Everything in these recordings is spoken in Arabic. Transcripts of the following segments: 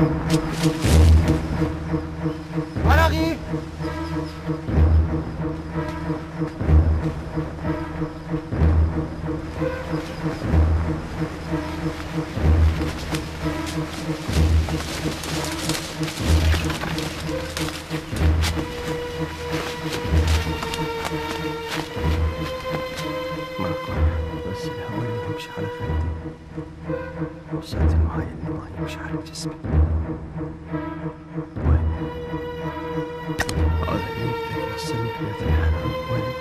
ورقي بس الهواء اللي يمشي على خدي وساعة الماي اللي ما يمشي على جسمي. وين؟ هذا اللي يقدر يوصلني بيت الحنان. وين؟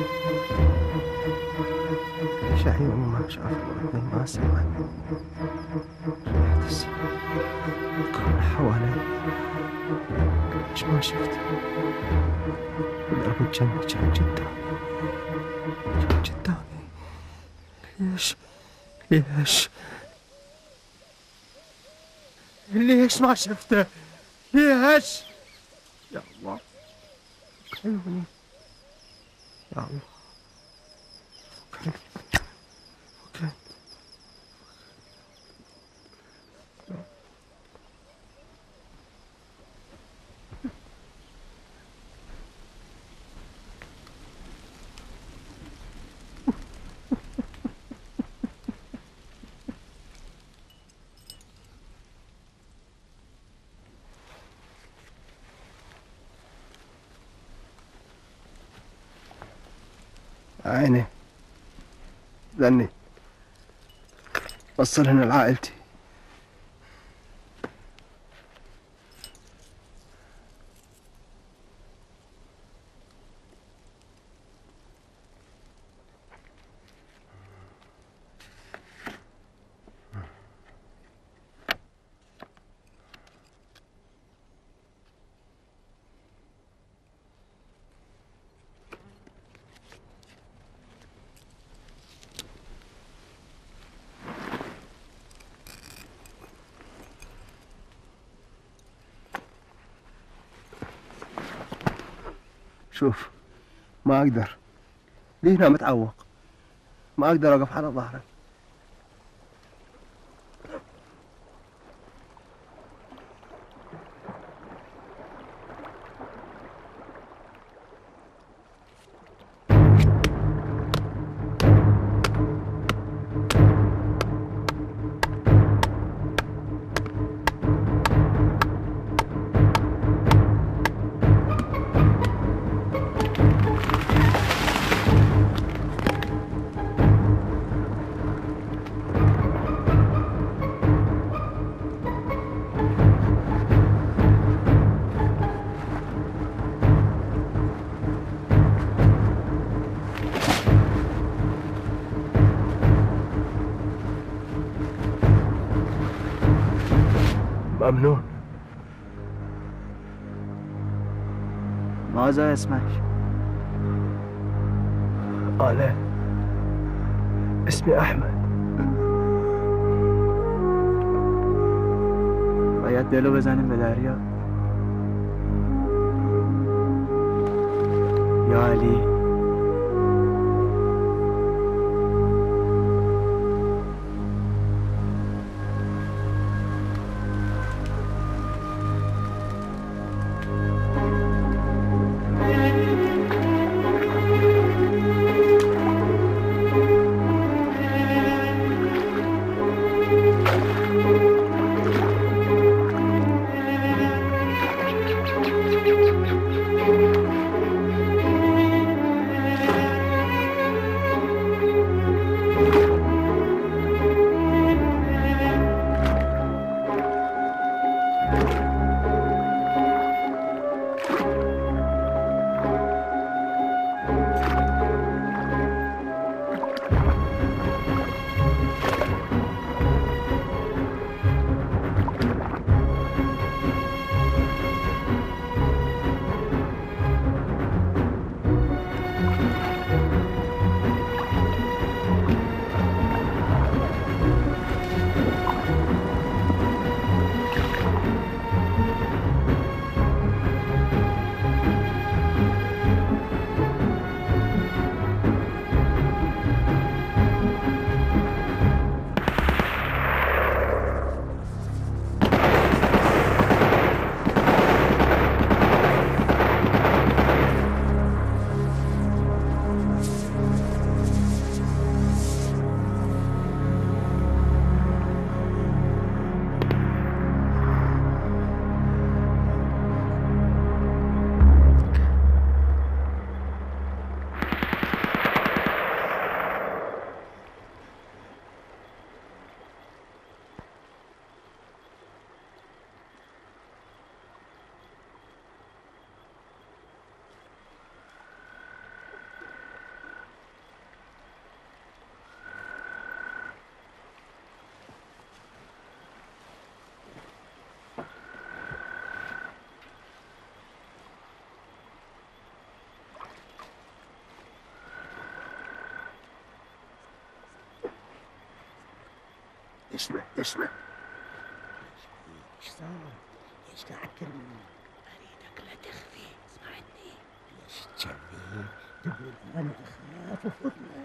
ليش عيوني ما شافت وأذني ما سمعت؟ ريحة السماء كل حوالي ليش ما شفت؟ والأرض الجنة كان قدامي. ليش ما شفته؟ ليش؟ يا الله عيوني، يا الله فكني. عيني ذني وصلهن لعائلتي. شوف ما أقدر، لي هنا متعوق، ما أقدر أوقف على ظهرك. ممنون. ماذا اسمك؟ أنا اسمي أحمد. باید دلو بزنیم به دریا. یا علی. اسمه اسمه ايش قاعد ترمي؟ اريدك لا تخفي، اسمعني. ليش تشذي؟ تقول انا اخاف وفضنا.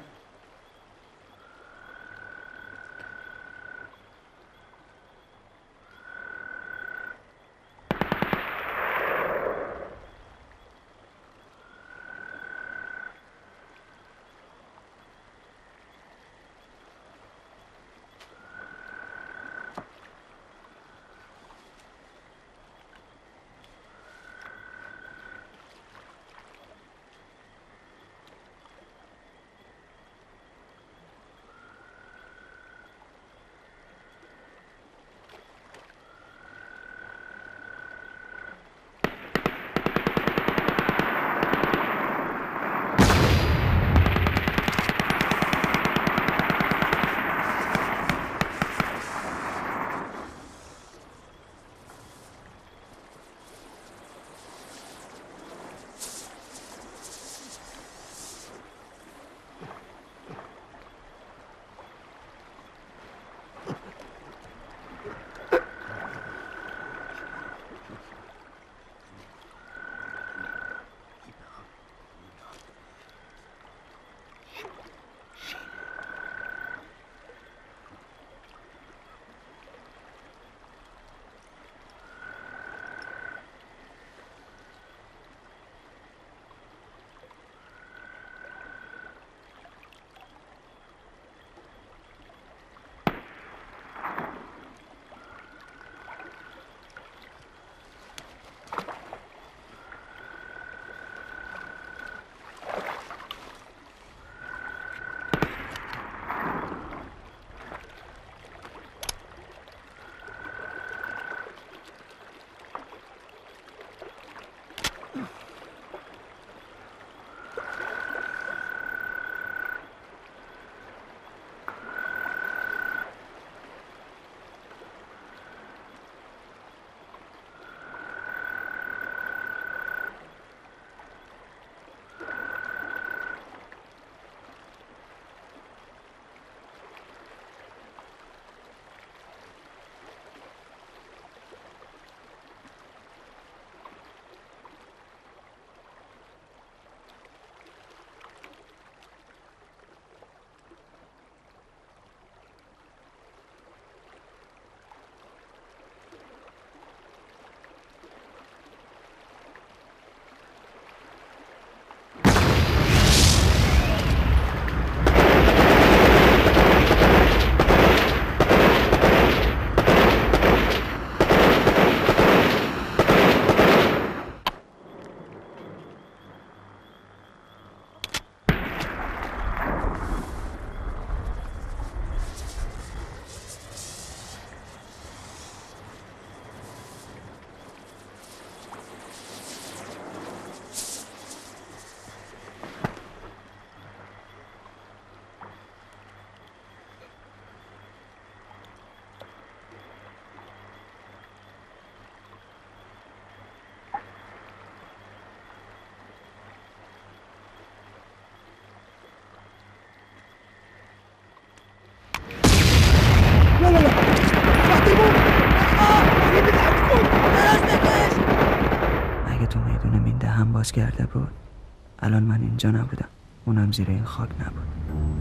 باز کرده بود الان من اینجا نبودم، اونم زیر این خاک نبود.